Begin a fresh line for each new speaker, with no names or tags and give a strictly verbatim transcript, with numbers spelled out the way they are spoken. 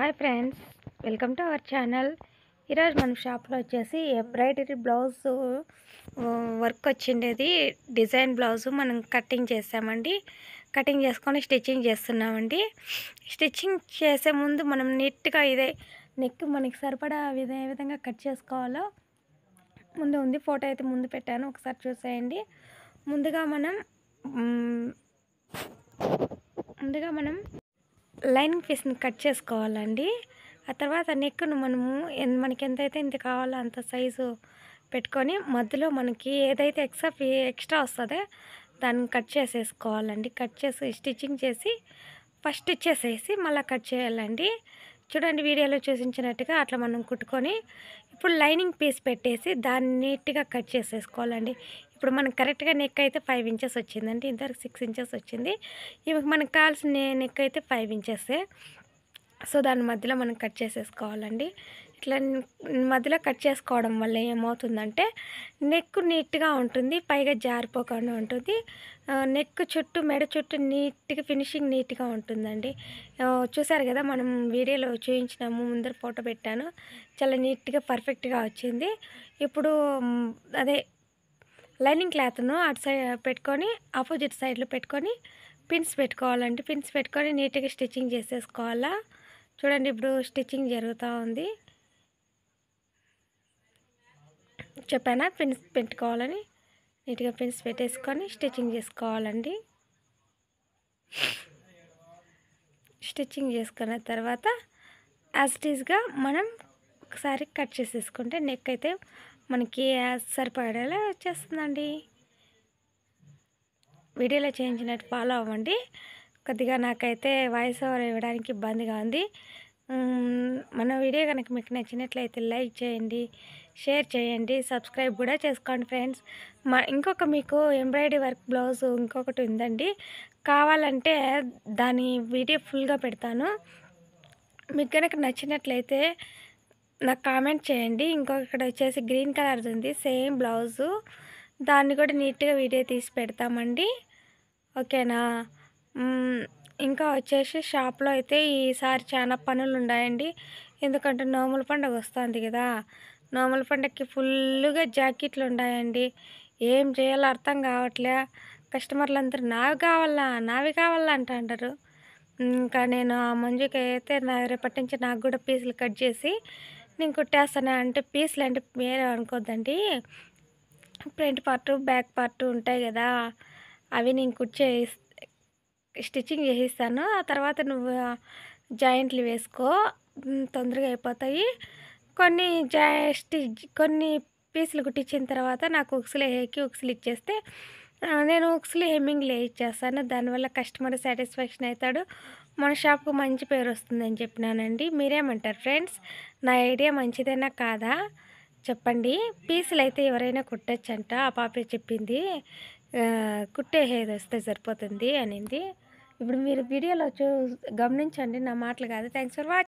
Hi friends, welcome to our channel. ఈరోజు మన షాప్లో వచ్చేసి ఎంబ్రాయిడరీ బ్లౌజ్ వర్క్ వచ్చిండేది. డిజైన్ బ్లౌజ్ మనం కటింగ్ చేసామండి. కటింగ్ చేసుకొని స్టిచ్చింగ్ చేస్తున్నామండి. స్టిచ్చింగ్ చేసే ముందు మనం నీట్గా ఇదే నెక్ మనకి సరిపడా విధ ఏ విధంగా కట్ చేసుకోవాలో ముందు ఉంది. ఫోటో అయితే ముందు పెట్టాను, ఒకసారి చూసేయండి. ముందుగా మనం ముందుగా మనం లైనింగ్ పీస్ని కట్ చేసుకోవాలండి. ఆ తర్వాత నెక్ను మనము మనకి ఎంతైతే ఇంత కావాలో అంత సైజు పెట్టుకొని మధ్యలో మనకి ఏదైతే ఎక్స్ట్రా ఎక్స్ట్రా వస్తుందో దాన్ని కట్ చేసేసుకోవాలండి. కట్ చేసి స్టిచ్చింగ్ చేసి ఫస్ట్ ఇచ్చేసేసి మళ్ళీ కట్ చేయాలండి. చూడండి, వీడియోలో చూపించినట్టుగా అట్లా మనం కుట్టుకొని ఇప్పుడు లైనింగ్ పీస్ పెట్టేసి దాన్ని నీట్గా కట్ చేసేసుకోవాలండి. ఇప్పుడు మనకు కరెక్ట్గా నెక్ అయితే ఫైవ్ ఇంచెస్ వచ్చిందండి. ఇంతవరకు సిక్స్ ఇంచెస్ వచ్చింది. ఇవి మనకు కావాల్సిన నెక్ అయితే ఫైవ్ ఇంచెస్. సో దాని మధ్యలో మనం కట్ చేసేసుకోవాలండి. ఇట్లా మధ్యలో కట్ చేసుకోవడం వల్ల ఏమవుతుందంటే నెక్ నీట్గా ఉంటుంది, పైగా జారిపోకుండా ఉంటుంది. నెక్ చుట్టూ మెడ చుట్టూ నీట్గా ఫినిషింగ్ నీట్గా ఉంటుందండి. చూసారు కదా, మనం వీడియోలో చూపించినాము, ముందర ఫోటో పెట్టాను, చాలా నీట్గా పర్ఫెక్ట్గా వచ్చింది. ఇప్పుడు అదే లైనింగ్ క్లాత్ను అటు సైడ్ పెట్టుకొని ఆపోజిట్ సైడ్లో పెట్టుకొని పిన్స్ పెట్టుకోవాలండి. పిన్స్ పెట్టుకొని నీట్గా స్టిచ్చింగ్ చేసేసుకోవాలా. చూడండి, ఇప్పుడు స్టిచ్చింగ్ జరుగుతూ ఉంది. చెప్పానా పిన్స్ పెట్టుకోవాలని? నీట్గా పిన్స్ పెట్టేసుకొని స్టిచ్చింగ్ చేసుకోవాలండి. స్టిచ్చింగ్ చేసుకున్న తర్వాత యాజ్ ఇట్ ఈజ్గా మనం ఒకసారి కట్ చేసేసుకుంటే నెక్ అయితే మనకి సరిపడేలా వచ్చేస్తుందండి. వీడియోలో చేయించినట్టు ఫాలో అవ్వండి. కొద్దిగా నాకైతే వాయిస్ ఓవర్ ఇవ్వడానికి ఇబ్బందిగా ఉంది. మన వీడియో కనుక మీకు నచ్చినట్లయితే లైక్ చేయండి, షేర్ చేయండి, సబ్స్క్రైబ్ కూడా చేసుకోండి ఫ్రెండ్స్. మా ఇంకొక మీకు ఎంబ్రాయిడరీ వర్క్ బ్లౌజ్ ఇంకొకటి ఉందండి. కావాలంటే దాని వీడియో ఫుల్గా పెడతాను. మీకు కనుక నచ్చినట్లయితే నాకు కామెంట్ చేయండి. ఇంకొకటి వచ్చేసి గ్రీన్ కలర్ది ఉంది, సేమ్ బ్లౌజు. దాన్ని కూడా నీట్గా వీడియో తీసి పెడతామండి. ఓకేనా? ఇంకా వచ్చేసి షాప్లో అయితే ఈసారి చాలా పనులు ఉన్నాయండి. ఎందుకంటే నోముల పండుగ వస్తుంది కదా, నోముల పండుగకి ఫుల్గా జాకెట్లు ఉన్నాయండి. ఏం చేయాలో అర్థం కావట్లే. కస్టమర్లు అందరూ నావి కావాలా నావి కావాలా అంటారు. ఇంకా నేను ఆ మంజుకి అయితే నా రేపటి నుంచి నాకు కూడా పీసులు కట్ చేసి నేను కుట్టేస్తాను. అంటే పీసులు అంటే వేరే అనుకోద్దండి, ఫ్రంట్ పార్టు బ్యాక్ పార్టు ఉంటాయి కదా, అవి నేను కుట్టే స్టిచ్చింగ్ చేసిస్తాను. ఆ తర్వాత నువ్వు జాయింట్లు వేసుకో, తొందరగా అయిపోతాయి. కొన్ని జా స్టిచ్ కొన్ని పీసులు కుట్టించిన తర్వాత నాకు ఉక్సులు వేయకి ఉక్సులు ఇచ్చేస్తే నేను ఉక్సులు హెమ్మింగ్లు ఇచ్చేస్తాను. దానివల్ల కస్టమర్ సాటిస్ఫాక్షన్ అవుతాడు, మన షాప్కు మంచి పేరు వస్తుందని చెప్పినానండి. మీరేమంటారు ఫ్రెండ్స్? నా ఐడియా మంచిదేనా కాదా చెప్పండి. పీసులు అయితే ఎవరైనా కుట్టచ్చంట, ఆ పాపే చెప్పింది. కుట్టేది వస్తే సరిపోతుంది అనింది. ఇప్పుడు మీరు వీడియోలో చూ గమనించండి, నా మాటలు కాదు. Thanks for watching.